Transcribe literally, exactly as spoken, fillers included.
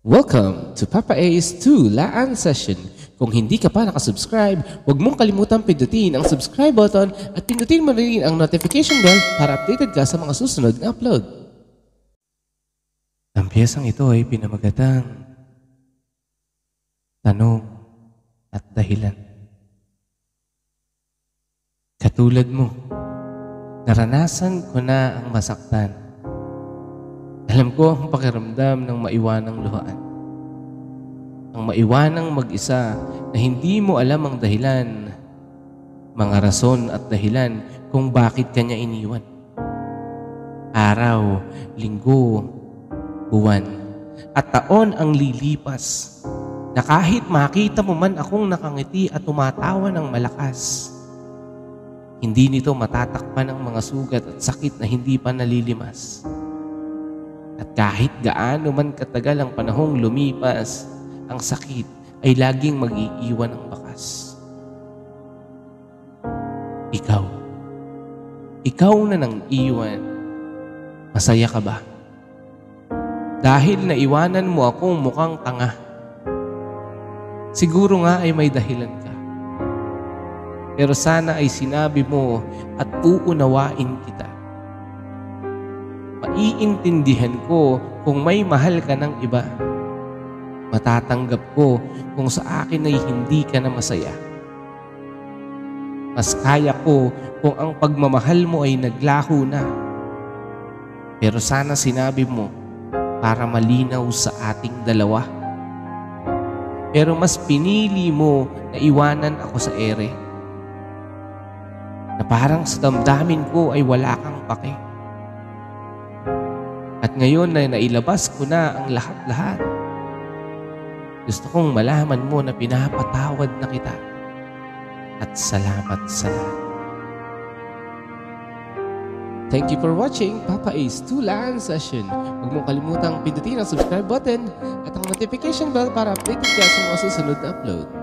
Welcome to Papa A's two Laan Session. Kung hindi ka pa nakasubscribe, huwag mong kalimutang pindutin ang subscribe button at pindutin mo rin ang notification bell para updated ka sa mga susunod na upload. Ang piyesang ito ay pinamagatang Tanong at Dahilan. Katulad mo, naranasan ko na ang masaktan. Alam ko ang pakiramdam ng maiwanang luhaan. Ang maiwanang mag-isa na hindi mo alam ang dahilan, mga rason at dahilan kung bakit kanya iniwan. Araw, linggo, buwan, at taon ang lilipas na kahit makita mo man akong nakangiti at tumatawa ng malakas, hindi nito matatakpan ang mga sugat at sakit na hindi pa nalilimas. At kahit gaano man katagal ang panahong lumipas, ang sakit ay laging mag-iiwan ng bakas. Ikaw, ikaw na nang iwan, masaya ka ba? Dahil naiwanan mo akong mukhang tanga. Siguro nga ay may dahilan ka. Pero sana ay sinabi mo at uunawain kita. Maiintindihan ko kung may mahal ka ng iba. Matatanggap ko kung sa akin ay hindi ka na masaya. Mas kaya ko kung ang pagmamahal mo ay naglaho na. Pero sana sinabi mo para malinaw sa ating dalawa. Pero mas pinili mo na iwanan ako sa ere. Na parang sa damdamin ko ay wala kang pake. At ngayon na nailabas ko na ang lahat-lahat, gusto kong malaman mo na pinapatawad na kita. At salamat sa lahat. Thank you for watching Papa A's two Laan Session. Huwag mong kalimutang pindutin ang subscribe button at ang notification bell para updated ka sa mga susunod na upload.